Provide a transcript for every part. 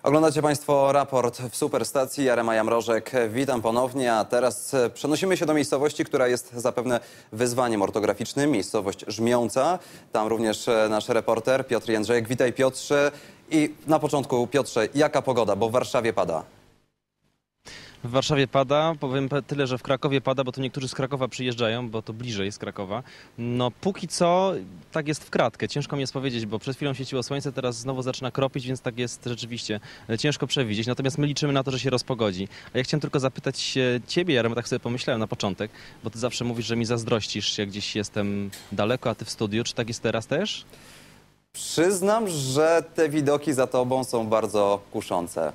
Oglądacie Państwo raport w Superstacji. Ja Maja Mrożek, witam ponownie, a teraz przenosimy się do miejscowości, która jest zapewne wyzwaniem ortograficznym, miejscowość Żmiąca. Tam również nasz reporter Piotr Jędrzejek. Witaj, Piotrze. I na początku, Piotrze, jaka pogoda, bo w Warszawie pada? W Warszawie pada, powiem tyle, że w Krakowie pada, bo tu niektórzy z Krakowa przyjeżdżają, bo to bliżej z Krakowa. No póki co tak jest w kratkę, ciężko mi jest powiedzieć, bo przed chwilą świeciło słońce, teraz znowu zaczyna kropić, więc tak jest rzeczywiście ciężko przewidzieć. Natomiast my liczymy na to, że się rozpogodzi. A ja chciałem tylko zapytać ciebie, Jarema, tak sobie pomyślałem na początek, bo ty zawsze mówisz, że mi zazdrościsz, jak gdzieś jestem daleko, a ty w studiu. Czy tak jest teraz też? Przyznam, że te widoki za tobą są bardzo kuszące.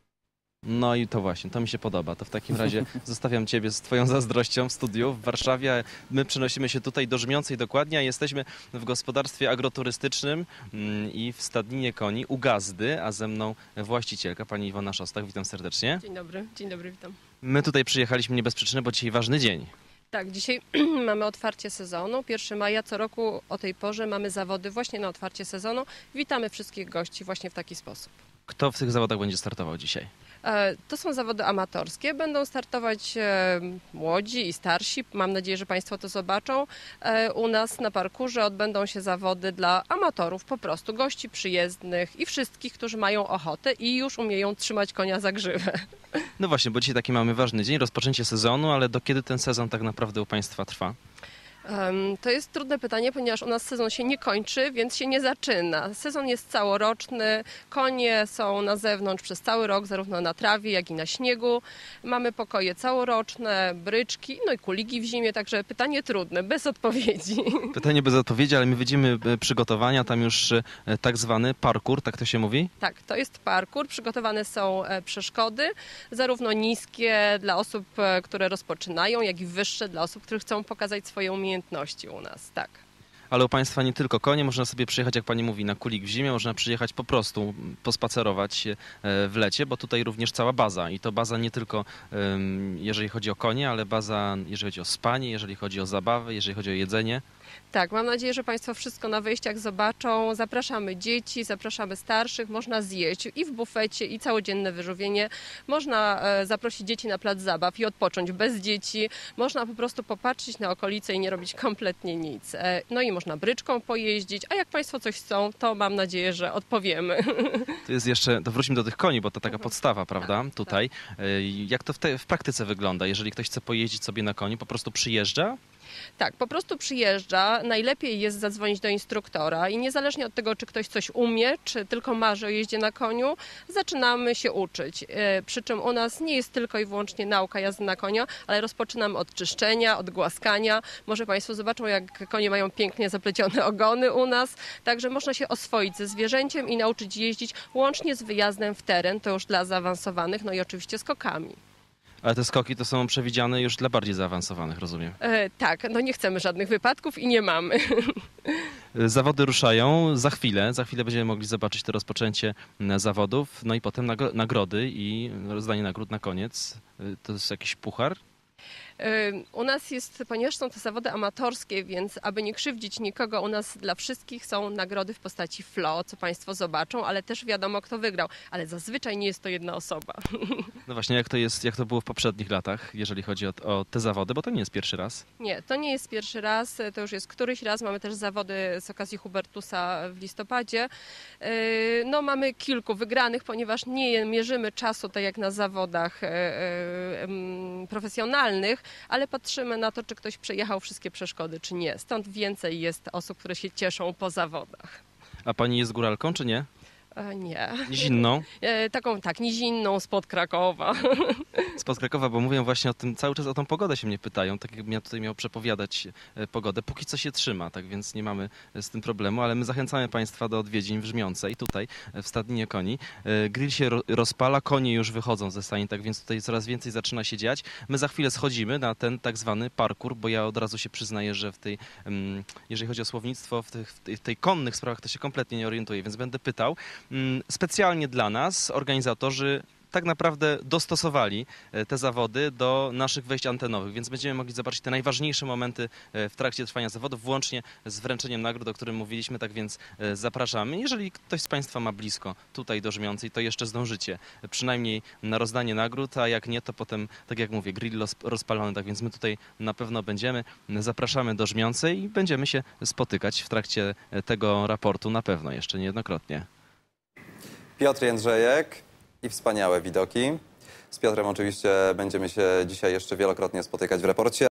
No i to właśnie, to mi się podoba. To w takim razie zostawiam ciebie z twoją zazdrością w studiu w Warszawie. My przenosimy się tutaj do Żmiącej dokładnie, a jesteśmy w gospodarstwie agroturystycznym i w stadninie koni u Gazdy, a ze mną właścicielka, pani Iwona Szostak. Witam serdecznie. Dzień dobry, witam. My tutaj przyjechaliśmy nie bez przyczyny, bo dzisiaj ważny dzień. Tak, dzisiaj mamy otwarcie sezonu. 1 maja co roku o tej porze mamy zawody właśnie na otwarcie sezonu. Witamy wszystkich gości właśnie w taki sposób. Kto w tych zawodach będzie startował dzisiaj? To są zawody amatorskie. Będą startować młodzi i starsi. Mam nadzieję, że Państwo to zobaczą. U nas na parkurze odbędą się zawody dla amatorów, po prostu gości przyjezdnych i wszystkich, którzy mają ochotę i już umieją trzymać konia za grzywę. No właśnie, bo dzisiaj taki mamy ważny dzień, rozpoczęcie sezonu, ale do kiedy ten sezon tak naprawdę u Państwa trwa? To jest trudne pytanie, ponieważ u nas sezon się nie kończy, więc się nie zaczyna. Sezon jest całoroczny, konie są na zewnątrz przez cały rok, zarówno na trawie, jak i na śniegu. Mamy pokoje całoroczne, bryczki, no i kuligi w zimie, także pytanie trudne, bez odpowiedzi. Pytanie bez odpowiedzi, ale my widzimy przygotowania, tam już tak zwany parkour, tak to się mówi? Tak, to jest parkour. Przygotowane są przeszkody, zarówno niskie dla osób, które rozpoczynają, jak i wyższe dla osób, które chcą pokazać swoje umiejętności u nas, tak. Ale u Państwa nie tylko konie, można sobie przyjechać, jak Pani mówi, na kulik w zimie, można przyjechać po prostu, pospacerować w lecie, bo tutaj również cała baza i to baza nie tylko jeżeli chodzi o konie, ale baza jeżeli chodzi o spanie, jeżeli chodzi o zabawę, jeżeli chodzi o jedzenie. Tak, mam nadzieję, że Państwo wszystko na wyjściach zobaczą. Zapraszamy dzieci, zapraszamy starszych. Można zjeść i w bufecie, i całodzienne wyżywienie. Można zaprosić dzieci na plac zabaw i odpocząć bez dzieci. Można po prostu popatrzeć na okolice i nie robić kompletnie nic. No i można bryczką pojeździć, a jak Państwo coś chcą, to mam nadzieję, że odpowiemy. To jest jeszcze, to wróćmy do tych koni, bo to taka podstawa, prawda, tak, tutaj. Tak. Jak to w praktyce wygląda? Jeżeli ktoś chce pojeździć sobie na koni, po prostu przyjeżdża? Tak, po prostu przyjeżdża. Najlepiej jest zadzwonić do instruktora i niezależnie od tego, czy ktoś coś umie, czy tylko marzy o jeździe na koniu, zaczynamy się uczyć. Przy czym u nas nie jest tylko i wyłącznie nauka jazdy na koniu, ale rozpoczynamy od czyszczenia, od głaskania. Może Państwo zobaczą, jak konie mają pięknie zaplecione ogony u nas. Także można się oswoić ze zwierzęciem i nauczyć jeździć łącznie z wyjazdem w teren, to już dla zaawansowanych, no i oczywiście skokami. Ale te skoki to są przewidziane już dla bardziej zaawansowanych, rozumiem. Tak, no nie chcemy żadnych wypadków i nie mamy. Zawody ruszają za chwilę. Za chwilę będziemy mogli zobaczyć to rozpoczęcie zawodów, no i potem nagrody i rozdanie nagród na koniec. To jest jakiś puchar? U nas jest, ponieważ są to zawody amatorskie, więc aby nie krzywdzić nikogo, u nas dla wszystkich są nagrody w postaci flo, co Państwo zobaczą, ale też wiadomo, kto wygrał. Ale zazwyczaj nie jest to jedna osoba. No właśnie, jak to było w poprzednich latach, jeżeli chodzi o te zawody, bo to nie jest pierwszy raz. Nie, to nie jest pierwszy raz, to już jest któryś raz. Mamy też zawody z okazji Hubertusa w listopadzie. No mamy kilku wygranych, ponieważ nie mierzymy czasu tak jak na zawodach profesjonalnych, ale patrzymy na to, czy ktoś przejechał wszystkie przeszkody, czy nie. Stąd więcej jest osób, które się cieszą po zawodach. A pani jest góralką, czy nie? Nie. Nizinną? Taką, tak, nizinną spod Krakowa. Spod Krakowa, bo mówią właśnie o tym, cały czas o tą pogodę się mnie pytają, tak jakbym ja tutaj miał przepowiadać pogodę. Póki co się trzyma, tak więc nie mamy z tym problemu, ale my zachęcamy Państwa do odwiedzin w Żmiącej, tutaj w Stadninie Koni. Grill się rozpala, konie już wychodzą ze stajni, tak więc tutaj coraz więcej zaczyna się dziać. My za chwilę schodzimy na ten tak zwany parkour, bo ja od razu się przyznaję, że jeżeli chodzi o słownictwo, w tej konnych sprawach to się kompletnie nie orientuję, więc będę pytał. Specjalnie dla nas organizatorzy tak naprawdę dostosowali te zawody do naszych wejść antenowych, więc będziemy mogli zobaczyć te najważniejsze momenty w trakcie trwania zawodów, włącznie z wręczeniem nagród, o którym mówiliśmy, tak więc zapraszamy. Jeżeli ktoś z Państwa ma blisko tutaj do Żmiącej, to jeszcze zdążycie przynajmniej na rozdanie nagród, a jak nie, to potem, tak jak mówię, grill rozpalony, tak więc my tutaj na pewno będziemy. Zapraszamy do Żmiącej i będziemy się spotykać w trakcie tego raportu na pewno jeszcze niejednokrotnie. Piotr Jędrzejek i wspaniałe widoki. Z Piotrem oczywiście będziemy się dzisiaj jeszcze wielokrotnie spotykać w raporcie.